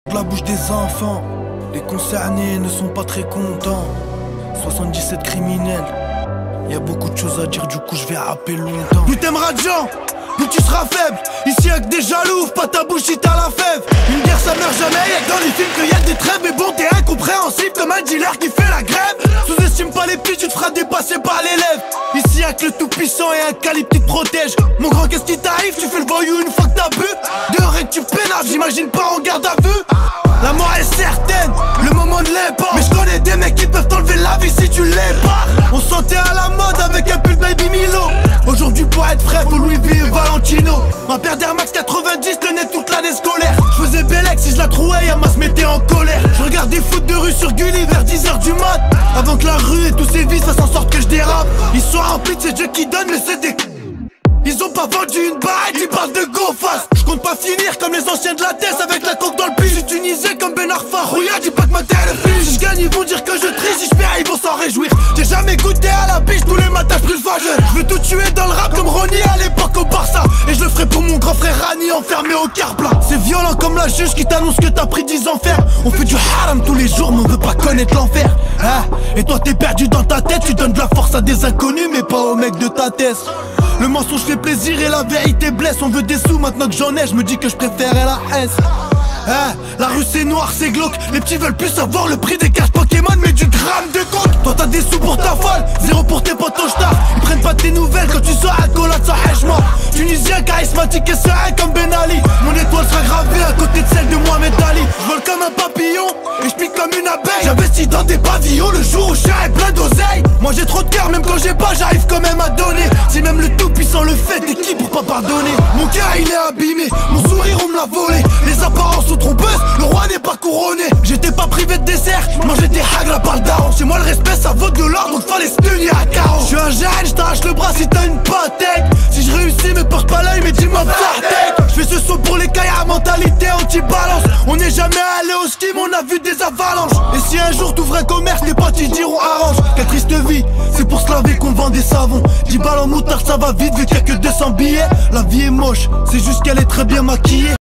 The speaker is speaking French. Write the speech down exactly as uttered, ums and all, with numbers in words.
La bouche des enfants, les concernés ne sont pas très contents. soixante-dix-sept criminels, y a beaucoup de choses à dire, du coup je vais rapper longtemps. Plus t'aimeras de gens, plus tu seras faible. Ici y'a que des jaloux, pas ta bouche si t'as la fève. Une guerre ça meurt jamais, y'a que dans les films qu'il y a des trêves. Mais bon t'es incompréhensible comme un dealer qui fait la grève. Sous-estime pas les petits, tu te feras dépasser par l'élève. Ici y'a que le tout puissant et un calibre qui te protège. Mon grand qu'est-ce qui t'arrive, tu fais le voyou une fois que t'as bu. Dehors et que tu pénaves, j'imagine pas en garde à vue. La mort est certaine, le moment de l'époque. Mais je connais des mecs qui peuvent t'enlever la vie si tu l'es pas. On sentait à la mode avec un pull Baby Milo. Aujourd'hui pour être frais faut Louis V et Valentino. Ma paire d'Air Max quatre-vingt-dix tenait toute l'année scolaire. Je faisais Bélec si je la trouvais, y'a se mettait en colère. Je regarde des foot de rue sur Gulli vers dix heures du mat. Avant que la rue et tous ses vices fassent en sorte que je dérape. Ils sont remplis de ces jeux qui donnent mais c'est des... Ils ont pas vendu une baille, tu parles de go fast. Je compte pas finir comme les anciens de la tête avec la coque dans le pif. Je suis tunisé comme Ben Arfa, Rouya, dis pas que ma tête est fille. Si je gagne ils vont dire que je triche, si je perds ils vont s'en réjouir. J'ai jamais goûté à la biche, tous les matins je le fageur. Je veux tout tuer dans le rap comme Ronnie à l'époque au Barça. Et je le ferai pour mon grand frère Rani enfermé au car plat. C'est violent comme la juge qui t'annonce que t'as pris dix ans ferme. On fait du haram tous les jours mais on veut pas connaître l'enfer hein. Et toi t'es perdu dans ta tête, tu donnes de la force à des inconnus mais pas aux mecs de ta thèse. Le mensonge fait plaisir et la vérité blesse. On veut des sous maintenant que j'en ai, je me dis que je préférais la S hein. La rue c'est noir, c'est glauque. Les petits veulent plus savoir le prix des cartes Pokémon mais du gramme de coke. Toi t'as des sous pour ta folle, zéro pour tes potes au star. Ils prennent pas tes nouvelles quand tu sors à collade sans hèche-moi. Tunisien, charismatique et serein comme Ben Ali. Mon étoile sera gravée à côté de celle de Mohamed Ali. Je vole comme un papillon et je pique comme une abeille. J'investis dans des pavillons le jour où je serai plein d'oseille. Moi j'ai trop de cœur, même quand j'ai pas j'arrive quand même à donner. Si même le tout puissant le fait, t'es qui pour pas pardonner? Mon cœur il est abîmé, mon sourire on me l'a volé. Les apparences sont trompeuses, le roi n'est pas couronné. J'étais pas privé de dessert, mangeais des hagla par le daron. Chez moi le respect ça vaut de l'or donc fallait se tenir à carreau. Je suis un gène, je t'arrache le bras si t'as une patek. Si je réussis me porte pas l'œil mais dis-moi patek. Je fais ce saut pour les caillards, mentalité anti-balance. On n'est jamais allé au ski mais on a vu des avalanches. Et si un jour t'ouvres un commerce, tes potes ils diront arrange. Quelle triste vie, c'est pour se laver qu'on vend des savons. dix balles en moutarde ça va vite vu qu'il y a que deux cents billets. La vie est moche, c'est juste qu'elle est très bien maquillée.